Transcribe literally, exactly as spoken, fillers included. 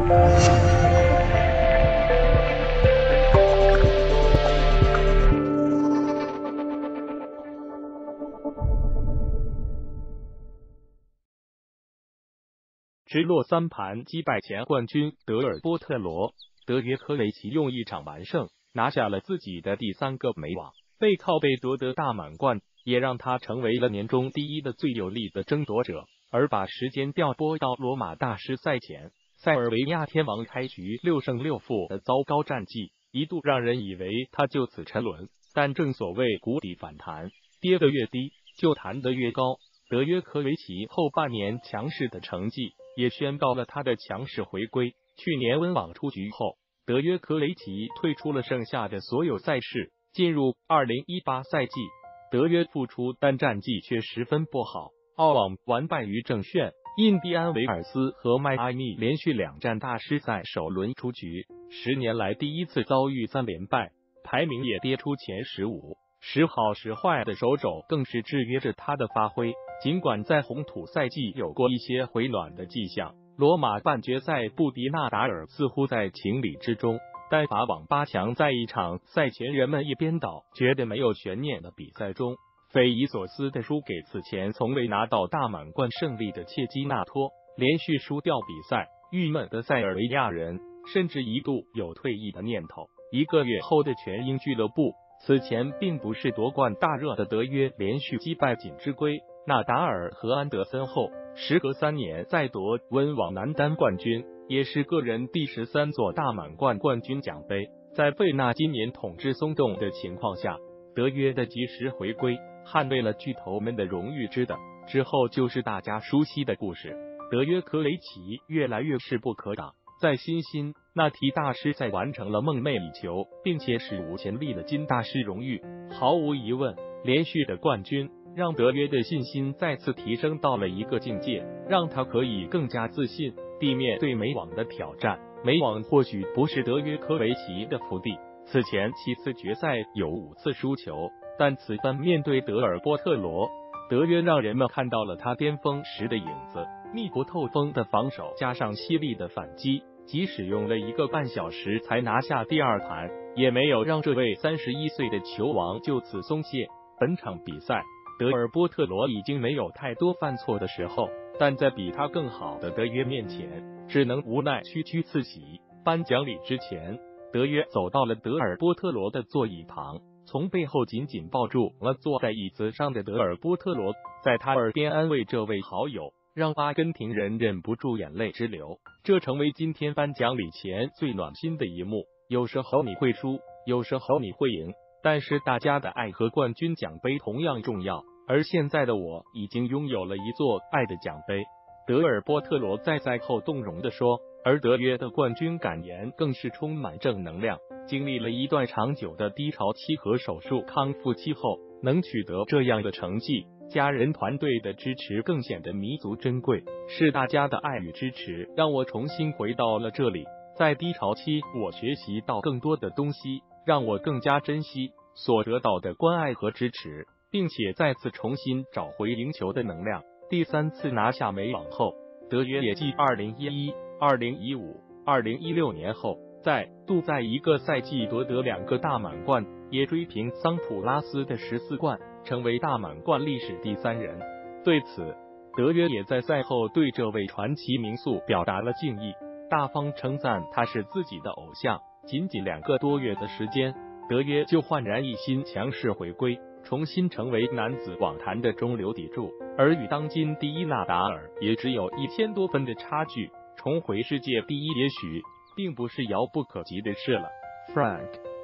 直落三盘击败前冠军德尔波特罗，德约科维奇用一场完胜拿下了自己的第三个美网，背靠背夺得大满贯，也让他成为了年终第一的最有力的争夺者。而把时间调拨到罗马大师赛前，塞尔维亚天王开局六胜六负的糟糕战绩，一度让人以为他就此沉沦。但正所谓谷底反弹，跌得越低就弹得越高。德约科维奇后半年强势的成绩也宣告了他的强势回归。去年温网出局后，德约科维奇退出了剩下的所有赛事。进入二零一八赛季，德约复出，但战绩却十分不好。澳网完败于正炫、印第安维尔斯和迈阿密，连续两战大师赛首轮出局，十年来第一次遭遇三连败，排名也跌出前十五。时好时坏的手肘更是制约着他的发挥。尽管在红土赛季有过一些回暖的迹象，罗马半决赛不敌纳达尔似乎在情理之中，但法网八强在一场赛前人们一边倒觉得没有悬念的比赛中，匪夷所思的输给此前从未拿到大满贯胜利的切基纳托，连续输掉比赛，郁闷的塞尔维亚人甚至一度有退役的念头。一个月后的全英俱乐部，此前并不是夺冠大热的德约连续击败锦织圭、纳达尔和安德森后，时隔三年再夺温网男单冠军，也是个人第十三座大满贯冠军奖杯。在贝纳今年统治松动的情况下，德约的及时回归捍卫了巨头们的荣誉之等。之后就是大家熟悉的故事，德约科维奇越来越势不可挡。在新兴那提大师赛完成了梦寐以求并且史无前例的金大师荣誉，毫无疑问，连续的冠军让德约的信心再次提升到了一个境界，让他可以更加自信地面对美网的挑战。美网或许不是德约科维奇的福地，此前七次决赛有五次输球，但此番面对德尔波特罗，德约让人们看到了他巅峰时的影子。密不透风的防守加上犀利的反击，即使用了一个半小时才拿下第二盘，也没有让这位三十一岁的球王就此松懈。本场比赛，德尔波特罗已经没有太多犯错的时候，但在比他更好的德约面前，只能无奈区区次喜。颁奖礼之前，德约走到了德尔波特罗的座椅旁，从背后紧紧抱住了坐在椅子上的德尔波特罗，在他耳边安慰这位好友，让阿根廷人忍不住眼泪直流。这成为今天颁奖礼前最暖心的一幕。有时候你会输，有时候你会赢，但是大家的爱和冠军奖杯同样重要。而现在的我已经拥有了一座爱的奖杯，德尔波特罗在赛后动容地说。而德约的冠军感言更是充满正能量。经历了一段长久的低潮期和手术康复期后，能取得这样的成绩，家人团队的支持更显得弥足珍贵。是大家的爱与支持让我重新回到了这里。在低潮期，我学习到更多的东西，让我更加珍惜所得到的关爱和支持，并且再次重新找回赢球的能量。第三次拿下美网后，德约也继二零一一、二零一五、二零一六年后，再度在一个赛季夺得两个大满贯，也追平桑普拉斯的十四冠，成为大满贯历史第三人。对此，德约也在赛后对这位传奇名宿表达了敬意，大方称赞他是自己的偶像。仅仅两个多月的时间，德约就焕然一新，强势回归，重新成为男子网坛的中流砥柱，而与当今第一纳达尔也只有一千多分的差距，重回世界第一也许并不是遥不可及的事了。Frank